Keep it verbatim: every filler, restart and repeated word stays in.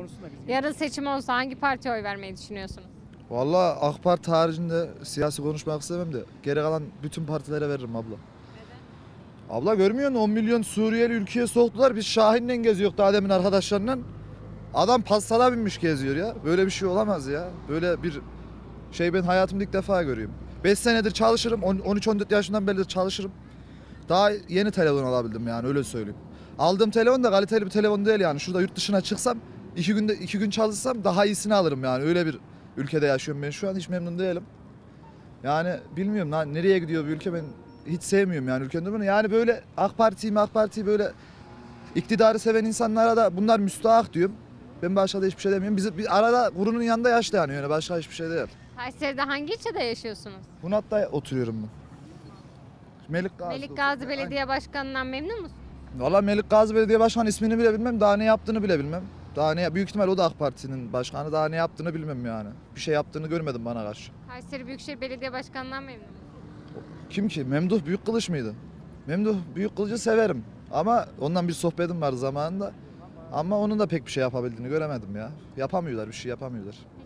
konuşsun da biz. Yarın seçim olsa hangi partiye oy vermeyi düşünüyorsunuz? Vallahi AK Parti haricinde siyasi konuşmak istemem de geri kalan bütün partilere veririm abla. Neden? Abla görmüyor musun? on milyon Suriyeli ülkeye soktular. Biz Şahin'le geziyoruz daha demin arkadaşlarla. Adam pastala binmiş geziyor ya. Böyle bir şey olamaz ya. Böyle bir şey ben hayatımda ilk defa görüyorum. beş senedir çalışırım. on üç on dört yaşından beri çalışırım. Daha yeni telefon alabildim yani öyle söyleyeyim. Aldığım telefon da kaliteli bir telefon değil yani. Şurada yurt dışına çıksam iki günde iki gün çalışsam daha iyisini alırım yani. Öyle bir ülkede yaşıyorum ben şu an, hiç memnun değilim. Yani bilmiyorum lan nereye gidiyor bu ülke, ben hiç sevmiyorum yani ülkenin durumunu. Yani böyle AK Parti'yi AK Parti'yi böyle iktidarı seven insanlara da bunlar müstahak diyorum. Ben başka da hiçbir şey demiyorum. Biz bir arada kurunun yanında yaşlı yani, yani başka hiçbir şey değil. Kayseri'de hangi ilçede yaşıyorsunuz? Hunat'ta oturuyorum ben. Melik Gazi. Melik Gazi Belediye Başkanı'ndan memnun musun? Valla Melik Gazi Belediye Başkanı ismini bile bilmem. Daha ne yaptığını bile bilmem. Daha ne, büyük ihtimal o da AK Parti'nin başkanı. Daha ne yaptığını bilmem yani. Bir şey yaptığını görmedim bana karşı. Kayseri Büyükşehir Belediye Başkanı'ndan memnun musun? Kim ki? Memduh Büyükkılıç mıydı? Memduh Büyükkılıç'ı severim. Ama ondan bir sohbetim var zamanında. Ama onun da pek bir şey yapabildiğini göremedim ya. Yapamıyorlar, bir şey yapamıyorlar.